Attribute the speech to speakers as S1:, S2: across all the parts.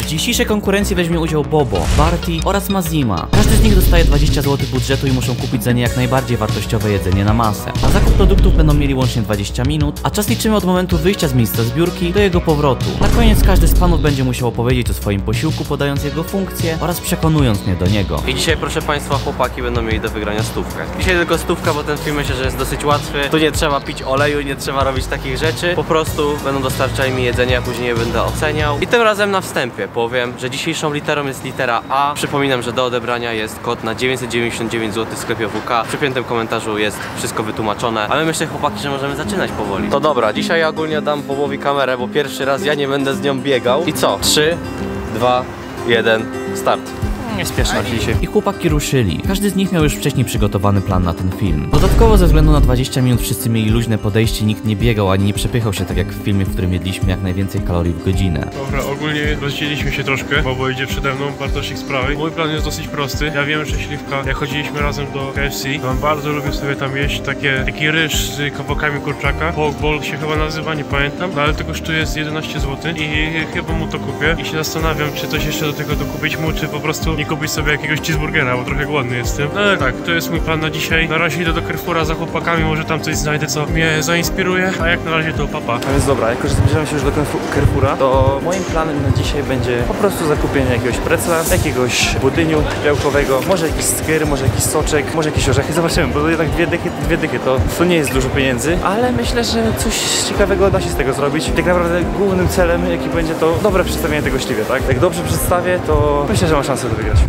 S1: W dzisiejszej konkurencji weźmie udział Bobo, Barty oraz Mazima. Każdy z nich dostaje 20 zł budżetu i muszą kupić za nie jak najbardziej wartościowe jedzenie na masę. Na zakup produktów będą mieli łącznie 20 minut, a czas liczymy od momentu wyjścia z miejsca zbiórki do jego powrotu. Na koniec każdy z panów będzie musiał opowiedzieć o swoim posiłku, podając jego funkcję oraz przekonując mnie do niego.
S2: I dzisiaj, proszę państwa, chłopaki będą mieli do wygrania stówkę. Dzisiaj tylko stówka, bo ten film myślę, że jest dosyć łatwy. Tu nie trzeba pić oleju, nie trzeba robić takich rzeczy. Po prostu będą dostarczali mi jedzenie, a później je będę oceniał. I tym razem na wstępie powiem, że dzisiejszą literą jest litera A. Przypominam, że do odebrania jest kod na 999 zł w sklepie WK. W przypiętym komentarzu jest wszystko wytłumaczone. Ale myślę, chłopaki, że możemy zaczynać powoli. To dobra, dzisiaj ja ogólnie dam Bobowi kamerę, bo pierwszy raz ja nie będę z nią biegał. I co? 3, 2, 1, start. Nie spieszno dzisiaj.
S1: I chłopaki ruszyli. Każdy z nich miał już wcześniej przygotowany plan na ten film. Dodatkowo ze względu na 20 minut wszyscy mieli luźne podejście, nikt nie biegał ani nie przepychał się tak jak w filmie, w którym jedliśmy jak najwięcej kalorii w godzinę.
S3: Dobra, ogólnie rozdzieliliśmy się troszkę, Bobo idzie przede mną, Bartosik z prawej. Mój plan jest dosyć prosty. Ja wiem, że Śliwka, jak chodziliśmy razem do KFC, to on bardzo lubił sobie tam jeść taki ryż z kawałkami kurczaka. Pork ball się chyba nazywa, nie pamiętam, no ale to kosztuje 11 zł i chyba mu to kupię. I się zastanawiam, czy coś jeszcze do tego dokupić mu, czy po prostu nie kupić sobie jakiegoś cheeseburgera, bo trochę głodny jestem. No ale tak, to jest mój plan na dzisiaj. Na razie idę do Carrefoura za chłopakami, może tam coś znajdę, co mnie zainspiruje, a jak na razie to papa.
S4: A więc dobra, jako że zbliżamy się już do Carrefoura, to moim planem na dzisiaj będzie po prostu zakupienie jakiegoś precla, jakiegoś budyniu białkowego, może jakiś skyr, może jakiś soczek, może jakieś orzechy, zobaczymy, bo jednak dwie dychy to nie jest dużo pieniędzy, ale myślę, że coś ciekawego da się z tego zrobić. Tak naprawdę głównym celem, jaki będzie, to dobre przedstawienie tego Śliwie, tak? Jak dobrze przedstawię, to myślę, że mam szansę to wygrać.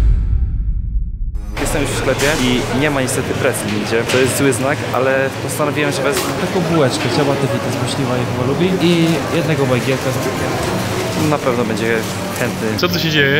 S4: Jestem już w sklepie i nie ma niestety precli nigdzie. To jest zły znak, ale postanowiłem, że wezmę
S5: taką bułeczkę, trzeba te wity z Śliwa je chyba lubi i jednego bagielka z bułkiem.
S4: Na pewno będzie chętny.
S3: Co tu się dzieje?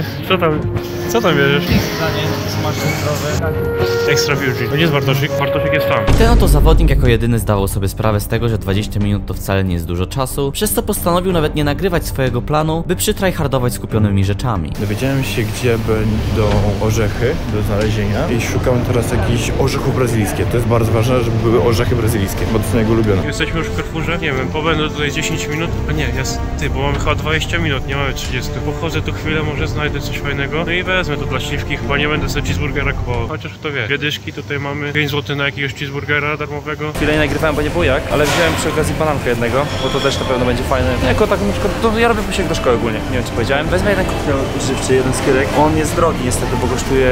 S3: Co tam bierzesz?
S5: Danie smaczne, zdrowe.
S3: Extra virgin. Gdzie jest Bartosik? Bartosik jest tam.
S1: Ten oto zawodnik jako jedyny zdawał sobie sprawę z tego, że 20 minut to wcale nie jest dużo czasu, przez co postanowił nawet nie nagrywać swojego planu, by przytryhardować skupionymi rzeczami.
S6: Dowiedziałem się, gdzie będą orzechy do znalezienia i szukam teraz jakichś orzechów brazylijskich. To jest bardzo ważne, żeby były orzechy brazylijskie, bo to są jego ulubione.
S3: Jesteśmy już w Carrefourze, nie wiem, pobędę tutaj 10 minut, a nie, jest ty, bo mamy chyba 20 minut, nie mamy 30. Pochodzę tu chwilę, może znajdę coś fajnego, no i wezmę to dla Śliwki, chyba nie będę sobie cheeseburgera kupował, chociaż kto wie. Dwie dyszki, tutaj mamy 5 zł na jakiegoś cheeseburgera darmowego.
S4: Chwilę nie nagrywałem, bo nie było jak, ale wziąłem przy okazji banankę jednego, bo to też na pewno będzie fajne. Jako tak na przykład, to ja robię posiłek do szkoły ogólnie, nie wiem czy powiedziałem. Wezmę jeden koktajl żywczy, jeden skierek. On jest drogi niestety, bo kosztuje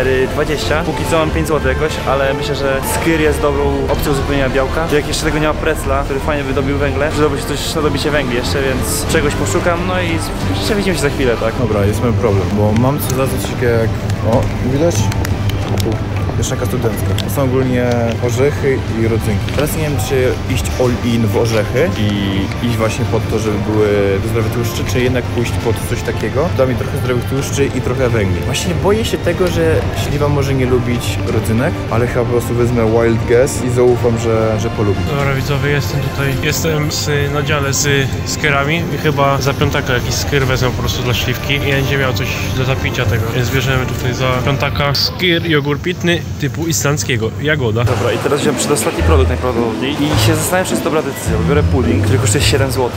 S4: 4,20. Póki co mam 5 zł jakoś, ale myślę, że skyr jest dobrą opcją uzupełnienia białka. Jak jeszcze tego nie ma precla, który fajnie wydobił węgle, przydałoby się coś na dobicie węgli jeszcze, więc czegoś poszukam, no i jeszcze widzimy się za chwilę, tak?
S6: Dobra, jest mój problem, bo mam co za coś takiego jak... O, widać? Tu. Mieszanka studencka. To są ogólnie orzechy i rodzynki. Teraz nie wiem, czy iść all in w orzechy i iść właśnie pod to, żeby były zdrowe tłuszcze, czy jednak pójść pod coś takiego. Da mi trochę zdrowych tłuszczy i trochę węgli. Właśnie boję się tego, że Śliwa może nie lubić rodzynek, ale chyba po prostu wezmę wild guess i zaufam, że polubi.
S3: Dobra widzowie, jestem na dziale z skierami i chyba za piątaka jakiś skier wezmę po prostu dla Śliwki i będzie miał coś do zapicia tego, więc bierzemy tutaj za piątaka skier jogurt pitny typu islandzkiego, jagoda.
S4: Dobra, i teraz wziąłem przedostatni produkt najprawdopodobniej i się zastanawiam, czy jest dobra decyzja, bo biorę pudding, który kosztuje 7 zł.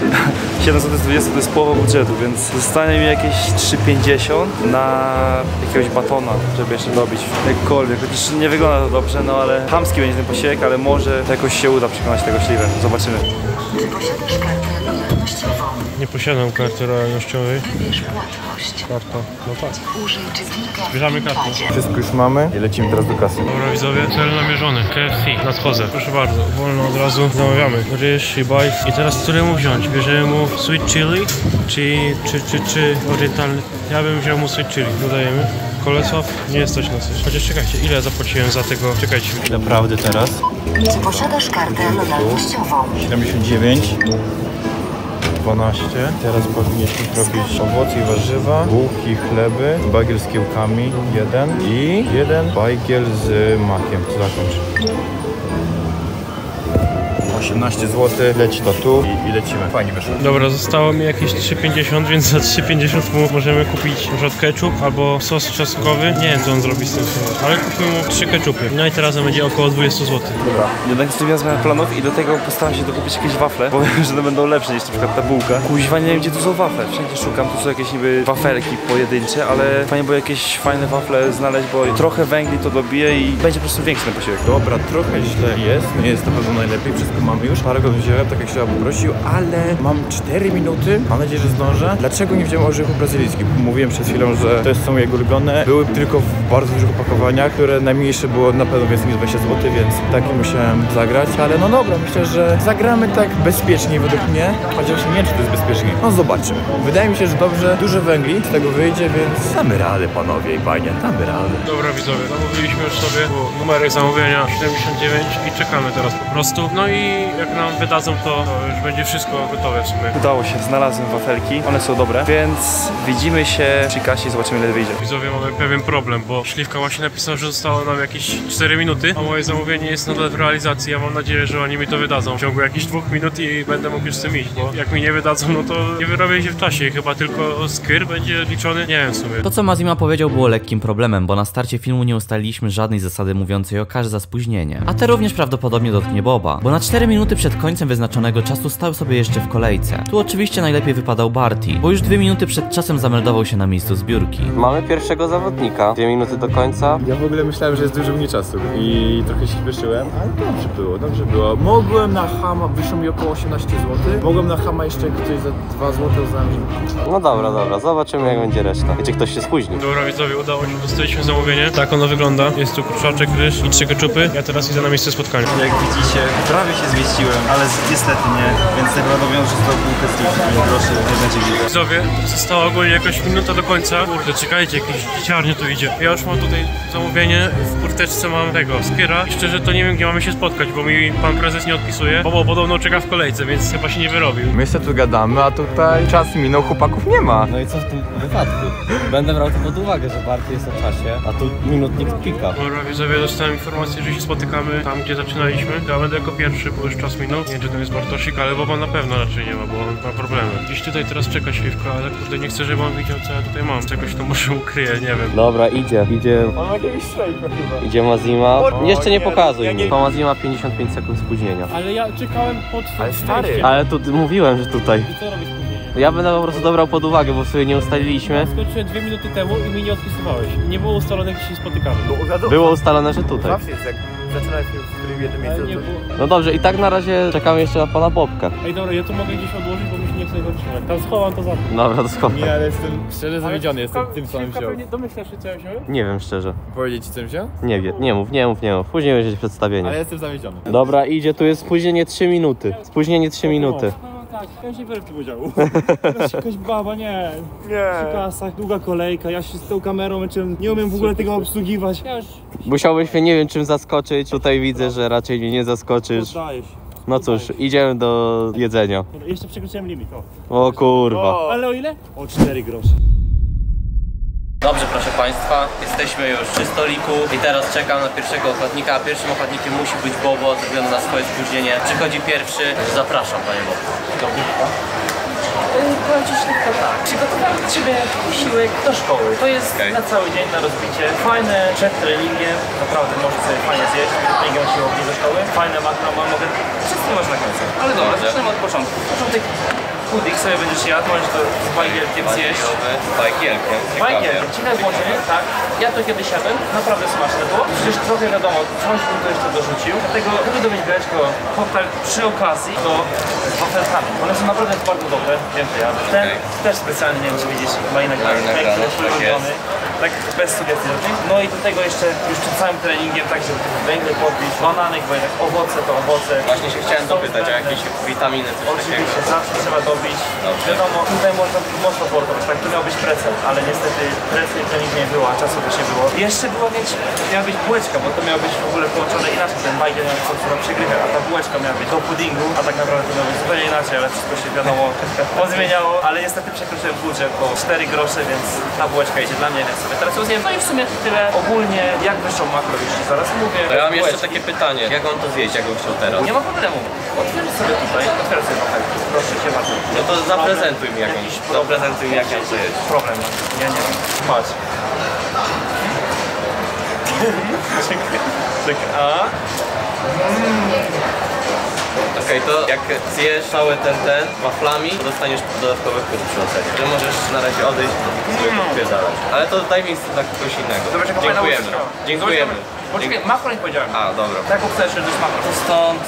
S4: 7 zł z 20 to jest połowa budżetu, więc zostanie mi jakieś 3,50 na jakiegoś batona, żeby jeszcze dobić jakkolwiek. Chociaż nie wygląda to dobrze, no ale chamski będzie ten posiłek, ale może jakoś się uda przekonać tego Śliwę. Zobaczymy.
S7: Czy posiadasz kartę lojalnościową?
S3: Nie posiadam karty lojalnościowej.
S7: Wybierz płatność.
S3: Karta, no tak.
S7: Użyj czytnika w
S3: Bierzemy kartę.
S7: padzie.
S6: Wszystko już mamy i lecimy teraz do kasy.
S3: Dobra widzowie, cel namierzony, KFC, nadchodzę. Proszę bardzo, wolno od razu zamawiamy. Ryż i bajs. I teraz któremu wziąć? Bierzemy mu sweet chili, czy orientalny? Ja bym wziął mu sweet chili, dodajemy. Kolesław, nie jest coś na coś. Chociaż czekajcie, ile zapłaciłem za tego? Czekajcie.
S6: Naprawdę teraz?
S7: Czy posiadasz kartę lojalnościową?
S6: 79. 12. Teraz powinniśmy zrobić owoce i warzywa, bułki, chleby, bagiel z kiełkami, jeden i jeden bagiel z makiem. Zakończ. 18 zł, leci to tu i lecimy. Fajnie wyszło.
S3: Dobra, zostało mi jakieś 3,50, więc za 3,50 mu możemy kupić na przykład ketchup albo sos czosnkowy. Nie wiem, co on zrobi z tym sosem, ale kupimy mu 3 ketchupy. No i teraz będzie około 20 zł.
S4: Dobra, jednak sobie zmianę planów i do tego postaram się dokupić jakieś wafle, bo wiem, że one będą lepsze niż na przykład ta bułka. Kuźwa, nie wiem, gdzie tu są wafle. Wszędzie szukam, tu są jakieś niby wafelki pojedyncze, ale fajnie było jakieś fajne wafle znaleźć, bo trochę węgli to dobije i będzie po prostu większy ten posiłek.
S6: Dobra, trochę źle jest, nie jest na pewno najlepiej, wszystko mamy już. Parę go wziąłem, tak jak się poprosił, ale mam 4 minuty, mam nadzieję, że zdążę. Dlaczego nie wziąłem orzechów brazylijskich? Mówiłem przed chwilą, że to są jego ulubione. Były tylko w bardzo dużych opakowaniach, które najmniejsze było na pewno więcej niż 20 zł, więc taki musiałem zagrać. Ale no dobra, myślę, że zagramy tak bezpiecznie według mnie, chociaż nie wiem, czy to jest bezpiecznie. No zobaczymy. Wydaje mi się, że dobrze, dużo węgli z tego wyjdzie, więc damy radę, panowie i panie, damy radę.
S3: Dobra widzowie, zamówiliśmy już sobie numerek zamówienia 79 i czekamy teraz po prostu. No i jak nam wydadzą to już będzie wszystko gotowe w sumie.
S4: Udało się, znalazłem wafelki, one są dobre, więc widzimy się przy kasie i zobaczymy, ile wyjdzie.
S3: Widzowie, mamy pewien problem, bo Śliwka właśnie napisał, że zostało nam jakieś 4 minuty, a moje zamówienie jest nadal w realizacji. Ja mam nadzieję, że oni mi to wydadzą w ciągu jakichś 2 minut i będę mógł już z tym iść, bo jak mi nie wydadzą, no to nie wyrobię się w czasie i chyba tylko skyr będzie liczony, nie wiem w sumie.
S1: To, co Mazima powiedział, było lekkim problemem, bo na starcie filmu nie ustaliliśmy żadnej zasady mówiącej o karze za spóźnienie. A te również prawdopodobnie dotknie Boba, bo na 4 minuty przed końcem wyznaczonego czasu stał sobie jeszcze w kolejce. Tu oczywiście najlepiej wypadał Barty, bo już 2 minuty przed czasem zameldował się na miejscu zbiórki.
S2: Mamy pierwszego zawodnika. 2 minuty do końca.
S6: Ja w ogóle myślałem, że jest dużo mniej czasu i trochę się wyszczyłem, ale dobrze było. Mogłem na Hama, wyszło mi około 18 zł. Mogłem na Hama jeszcze coś za 2 zł uznałem, że...
S2: No dobra, zobaczymy jak będzie reszta. I czy ktoś się spóźni.
S3: Dobra widzowie, udało się, dostaliśmy zamówienie. Tak ono wygląda. Jest tu kurczaczek, ryż i 3 ketchupy. Ja teraz idę na miejsce spotkania.
S4: Jak widzicie, prawie się zmieściłem, ale niestety nie, więc najprawdopodobniej został bułkę z tych groszy, nie będzie widać.
S3: Widzowie, została ogólnie jakaś minuta do końca. Kurde, czekajcie, jakieś dzieciarnie tu idzie. Ja już mam tutaj zamówienie, w kurteczce mam tego, skyra. I szczerze to nie wiem, gdzie mamy się spotkać, bo mi pan prezes nie odpisuje. Bo podobno czeka w kolejce, więc chyba się nie wyrobił.
S6: My się tu gadamy, a tutaj czas minął, chłopaków nie ma.
S5: No i co w tym wypadku? Będę brał to pod uwagę, że Barty jest o czasie, a tu minutnik pika.
S3: Dobra widzowie, dostałem informację, że się spotykamy tam, gdzie zaczynaliśmy. Ja będę jako pierwszy, bo już czas minął. Nie wiem, czy tam jest Bartosik, ale Boba na pewno raczej nie ma, bo on ma problemy. Gdzieś tutaj teraz czeka Śliwka, ale kurde nie chcę, żeby on widział, co ja tutaj mam. Czegoś to może ukryję, nie wiem.
S2: Dobra, idzie.
S6: On ma jakiegoś strajka chyba.
S2: Idzie Mazima. Jeszcze nie pokazuj
S6: ja
S2: mi.
S6: nie-
S2: To Mazima 55 sekund spóźnienia.
S5: Ale ja czekałem pod
S6: Ale stary.
S2: Ale tu mówiłem, że tutaj.
S5: I co robisz później?
S2: Ja będę po prostu dobrał pod uwagę, bo sobie nie ustaliliśmy.
S5: Skończyłem 2 minuty temu i mi nie odpisywałeś. Nie było ustalone, gdzie się spotykamy.
S2: Było ustalone, że tutaj.
S6: Zawsze jest jak zaczyna film, w którym jednym
S5: Ale nie
S6: miejscu.
S5: było...
S2: No dobrze, i tak na razie czekamy jeszcze na pana Bobka.
S5: Ej dobra, ja tu mogę gdzieś odłożyć, bo mi się nie chce go trzymać. Tam schowam to za tym.
S2: Dobra, to schowam.
S6: Nie, ale jestem szczerze zawiedziony, jestem tym, co on
S5: Śliwka
S6: wziął.
S5: pewnie domyślasz się, co ja wziąłem?
S2: Nie wiem szczerze.
S6: Powiedzieć ci, co wziął?
S2: Nie wiem, nie mów. Później będzie przedstawienie.
S6: Ale jestem zawiedziony.
S2: Dobra, idzie, tu jest spóźnienie 3 minuty. Spóźnienie 3 minuty.
S5: No tak, ja się biorę w tym udziału. Jakaś baba, nie.
S6: Nie.
S5: Przy kasach, długa kolejka, ja się z tą kamerą męczyłem, nie umiem w ogóle tego obsługiwać. Ja już
S2: Musiałbyś mnie nie wiem czym zaskoczyć. Tutaj widzę, że raczej mnie nie zaskoczysz.
S5: poddaję się.
S2: No cóż, idziemy do jedzenia.
S5: Dobra, jeszcze przekroczyłem limit, o.
S2: O kurwa.
S5: Ale o ile? O 4 grosze.
S2: Dobrze, proszę Państwa, jesteśmy już przy stoliku i teraz czekam na pierwszego ochotnika, a pierwszym ochotnikiem musi być Bobo, ze względu na swoje spóźnienie. Przychodzi pierwszy, zapraszam Panie Bobo.
S5: Powiem Ci Śliwka tak, przygotowałem dla Ciebie posiłek do szkoły. To jest na cały dzień, na rozbicie. Fajne przed treningiem, naprawdę możesz sobie fajnie zjeść. Przed treningiem siłowni do szkoły. Fajne makro, mogę wszystko masz na końcu. Ale dobra, zaczynamy od początku. Początek pudding sobie będziesz jadł, możesz to z bajgielkiem zjeść.
S2: Bajgielkiem.
S5: Bajgielkiem, ciekawe włączenie, tak. Ja to kiedyś jadłem, naprawdę smaczne było. Przecież trochę wiadomo, coś bym to jeszcze dorzucił. Dlatego lubię dowiedzieć białeczko koktajl przy okazji to z wafelkami. One są naprawdę bardzo dobre, wiem, że ja. Ten też specjalnie, nie wiem czy widzisz, ma inny ulubiony. Tak bez sugestii żadnych. No i do tego jeszcze już przed całym treningiem, tak żeby węgle podbić, bananek, bo jednak owoce to owoce.
S2: Właśnie się chciałem dopytać o jakieś witaminy, coś takiego.
S5: Oczywiście, zawsze trzeba dobić. Wiadomo, tutaj można mocno portować, tak to miał być precel, ale niestety precel trening nie było, a czasu też nie było. Jeszcze była miała być bułeczka, bo to miało być w ogóle połączone inaczej, ten bajgiel miał być co przegrywa, a ta bułeczka miała być do puddingu, a tak naprawdę to miało być zupełnie inaczej, ale wszystko się wiadomo pozmieniało, ale niestety przekroczyłem budżet, bo 4 grosze, więc ta bułeczka idzie dla mnie, więc teraz zjem. No i w sumie tyle. Ogólnie jak wyszło makro, już ci zaraz mówię.
S2: To ja mam jeszcze takie pytanie, jak on to zjeść, jak on chciał teraz?
S5: Nie ma problemu. Otwierz sobie tutaj, otwieraj sobie machę. Proszę cię bardzo.
S2: No to zaprezentuj mi jak on, zaprezentuj mi jak on to jeść.
S5: Problem. Nie. Patrz.
S2: Okej, to jak zjesz cały ten waflami, to dostaniesz dodatkowe punkty przy ocenie. Że możesz na razie odejść i sobie podpierdalać. Ale to daj mi tak kogoś innego.
S5: Zobacz, jaka fajna
S2: Dziękujemy.
S5: łyżeczka.
S2: Dziękujemy.
S5: Poczekaj, makro nie powiedziałem.
S2: A, dobra.
S5: Tak jak chcesz, że to jest makro.
S2: Stąd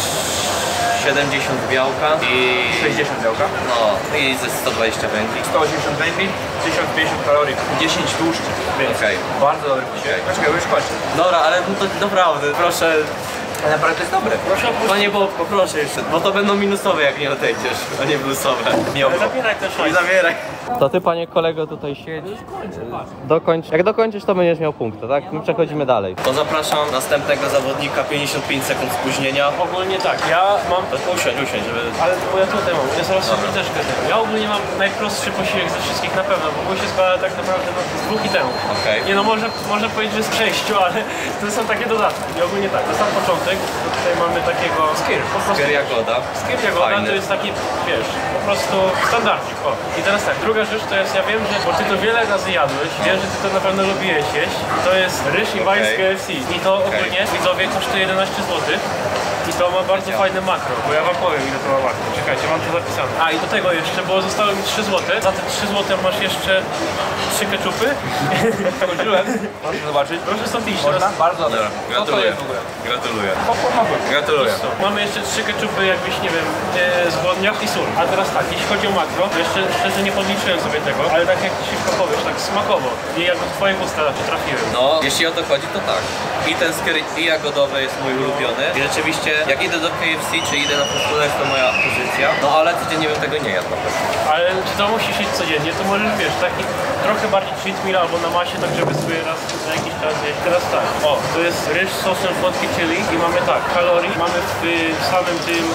S2: 70 białka i
S5: 60 białka.
S2: no i ze 120 węgli.
S5: 180 węgli, 1050 kalorii, 10 tłuszczy. Więc
S2: Okej.
S5: bardzo dobry posiłek. Poczekaj, już kończę.
S2: Dobra, ale no to naprawdę, proszę.
S5: Ale naprawdę to jest dobre. Proszę
S2: Panie Bob, poproszę jeszcze, bo to będą minusowe jak nie odejdziesz, a nie plusowe. Nie
S5: zabieraj też
S2: Nie zabieraj. To ty, panie kolego, tutaj siedź. Dokończ. Jak dokończysz, to będziesz miał punkty, tak? My przechodzimy dalej. To zapraszam następnego zawodnika, 55 sekund spóźnienia.
S5: Ogólnie tak, ja mam...
S2: Usiądź,
S5: Ale bo ja tutaj mam, ja zaraz sobie też gadam. Ja ogólnie mam najprostszy posiłek ze wszystkich na pewno, bo mój się składa tak naprawdę z 2 itemów.
S2: Okej.
S5: Nie no, można powiedzieć, że z 6, ale to są takie dodatki. I ogólnie tak, to sam początek, to tutaj mamy takiego skyr, po prostu.
S2: Skyr jagoda.
S5: Skyr jagoda
S2: Fajny.
S5: to jest taki, wiesz, po prostu standardzik, o. I teraz tak, druga rzecz to jest, ja wiem, że, bo ty to wiele razy jadłeś, wiem, że ty to na pewno lubiłeś jeść. To jest ryż i bajs z KFC. I to ogólnie, widzowie, kosztuje 11 zł. I to ma bardzo fajne makro, bo ja wam powiem ile to ma makro. Czekajcie, mam to zapisane. A i do tego jeszcze, bo zostało mi 3 zł. Za te 3 zł masz jeszcze 3 keczupy. Chodziłem. Proszę zobaczyć. Proszę stąd iść. Bardzo
S2: Dobra, gratuluję. Gratuluję. Gratuluję.
S5: Mamy jeszcze 3 keczupy, jakbyś, nie wiem, zgodniach i sól. A teraz tak, jeśli chodzi o makro, jeszcze szczerze nie podliczyłem sobie tego, ale tak jak szybko powiesz, tak smakowo. I jak w twoich ustach trafiłem.
S2: No, jeśli o to chodzi, to tak. I ten skyr i jagodowy jest mój ulubiony. I rzeczywiście, jak idę do KFC, czy idę na fast foodach, to moja pozycja. No ale codziennie bym tego nie jadł na pewno.
S5: Ale czy to musisz jeść codziennie, to możesz, wiesz, taki trochę bardziej cheat meal albo na masie, tak żeby sobie raz na jakiś czas jeść. Teraz tak, o, to jest ryż z sosem słodki chili i mamy tak, kalorii, mamy w samym tym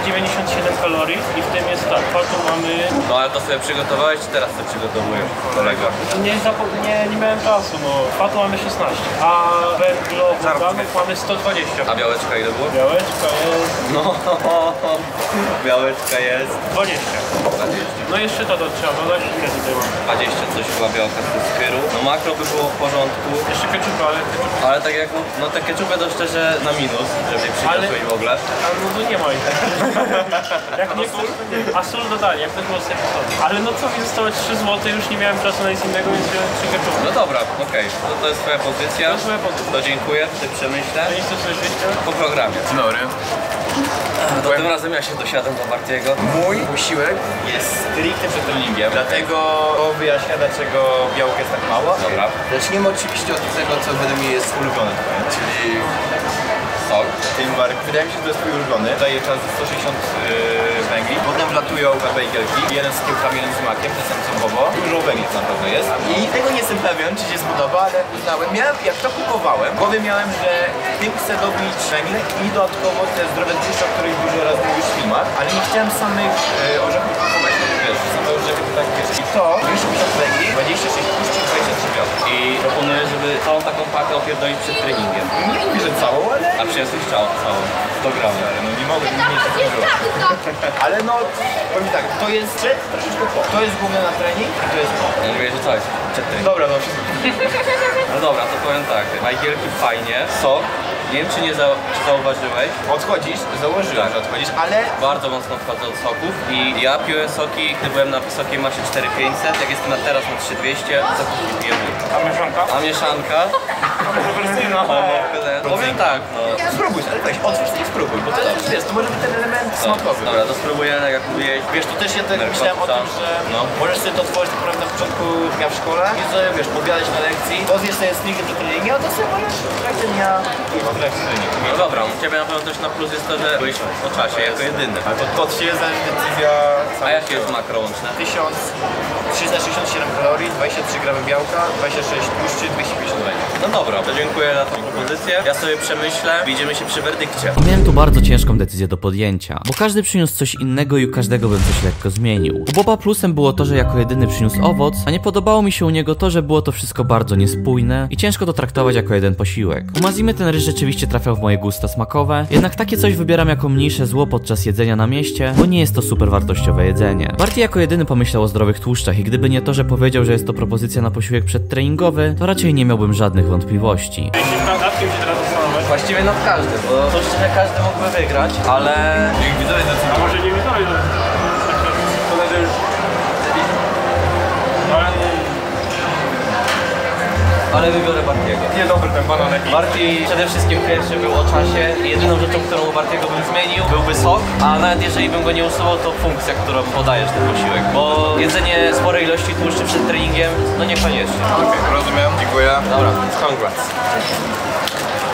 S5: 697 kalorii i w tym jest tak, fatu mamy...
S2: No ale to sobie przygotowałeś, czy teraz to przygotowuję, kolega?
S5: Nie miałem czasu, no, fatu mamy 16, a węglowodanów mamy 120.
S2: A białeczka ile było?
S5: Białeczka jest...
S2: No, białeczka jest
S5: 20.
S2: 20.
S5: No jeszcze to trzeba dodać, ile tutaj mam?
S2: 20 coś chyba białka z skyru. No makro by było w porządku.
S5: Jeszcze keczupy, ale keczupy...
S2: Ale tak jak, no te keczupy to szczerze na minus, żeby nie przyniosłeś w ogóle.
S5: A no to nie ma ich. Jak nie sól? A sól dodali, jak to było sobie postawić. Ale no co, mi zostało 3 zł, już nie miałem czasu na nic innego, więc wziąłem 3 keczupy.
S2: No dobra, okej. To jest twoja pozycja.
S5: To jest moja pozycja.
S2: To dziękuję, ty przemyślę.
S5: To nie chcesz coś wyjść?
S2: Po programie.
S8: Dzień dobry.
S2: To tym razem ja się dosiadam do Bartiego.
S8: Mój posiłek jest stricte przed treningiem, dlatego to wyjaśnia, dlaczego białka jest tak mało.
S2: Dobra.
S8: Zacznijmy oczywiście od tego, co według mnie jest ulubione twoje, czyli sok. Tymbark. Wydaje mi się, że to jest twój ulubiony. Daje czas 160 węgli. Potem wlatują bejgelki. Jeden z kiełkami, jeden z makiem, ten sam co Bobo. Dużo węgli na pewno jest. I tego nie jestem pewien, czy się spodoba, ale uznałem. Jak to kupowałem, w głowie miałem, że tym chcę dobić węgle i dodatkowo te zdrowe tłuszcze, o których dużo razy mówisz w filmach, ale nie chciałem samych orzechów kupować, no wiesz, same orzechy to tak wiesz. I to 50 węgli, 26 tłuszczy, 23 białka.
S2: I proponuję, żeby całą taką pakę opierdolić przed treningiem.
S8: Nie mówię, że całą, ale...
S2: A przyniosłeś całą. 100 gramów.
S8: Ale no nie mogę, nie mieć tego. Ale no, powiem tak, to jest przed, troszeczkę po. To jest główne na trening, a to jest po.
S2: Ja mówię, że co jest przed treningiem.
S8: Dobra, no wszystko.
S2: No dobra, to powiem tak. Majgielki fajnie, sok. Nie wiem, czy czy zauważyłeś.
S8: Odchodzisz, założyłem,
S2: Tak.
S8: że odchodzisz, ale...
S2: Bardzo mocno odchodzę od soków i ja piłem soki, gdy byłem na wysokiej masie 4500, jak jestem teraz na 3200, soków nie piję.
S5: A mieszanka?
S2: A mieszanka?
S5: Kontrowersyjna.
S2: Powiem tak, no.
S8: Spróbuj, ale weź, otwórz i spróbuj, bo to jest, wiesz, to może być ten element smakowy.
S2: Dobra, to spróbuję, jak mówiłeś.
S8: Wiesz, to też ja tak myślałem o tym, że
S2: No.
S8: możesz sobie to otworzyć tak naprawdę na początku dnia w szkole i sobie, wiesz, pobiadać na lekcji, to zjesz sobie stricte do treningu, a to sobie możesz w trakcie dnia i w trakcie treningu.
S2: No dobra, u Ciebie na pewno też na plus jest to, że byłeś po czasie jako jedyny.
S8: Ale pod się zależy decyzja...
S2: A jakie jest makro łączne?
S8: 1367 kalorii, 27 23 gramy białka, 26 tłuszczy, 250 węgli.
S2: No dobra, to dziękuję za tą propozycję. Ja sobie przemyślę, widzimy się przy werdykcie.
S1: Miałem tu bardzo ciężką decyzję do podjęcia, bo każdy przyniósł coś innego i u każdego bym coś lekko zmienił. U Boba plusem było to, że jako jedyny przyniósł owoc, a nie podobało mi się u niego to, że było to wszystko bardzo niespójne i ciężko to traktować jako jeden posiłek. U Mazimy ten ryż rzeczywiście trafiał w moje gusta smakowe, jednak takie coś wybieram jako mniejsze zło podczas jedzenia na mieście, bo nie jest to super wartościowe jedzenie. Barty jako jedyny pomyślał o zdrowych tłuszczach i gdyby nie to, że powiedział, że jest to propozycja na posiłek przedtreningowy, to raczej nie miałbym żadnych wątpliwości.
S3: Nad kim się teraz zastanawiać?
S2: Właściwie nad każdym, bo to szczerze każdy mógłby wygrać, ale...
S8: Niech widzowie decydują.
S3: A może nie widzowie, koledzy już...
S2: Ale wybiorę Bartiego.
S3: Nie dobry ten bananek.
S2: Barty przede wszystkim pierwszy był o czasie i jedyną rzeczą, którą u Bartiego bym zmienił, byłby sok, a nawet jeżeli bym go nie usuwał, to funkcja, którą podajesz ten posiłek, bo jedzenie sporej ilości tłuszczy przed treningiem, no niekoniecznie.
S8: Okej, rozumiem, dziękuję.
S2: Dobra, congrats.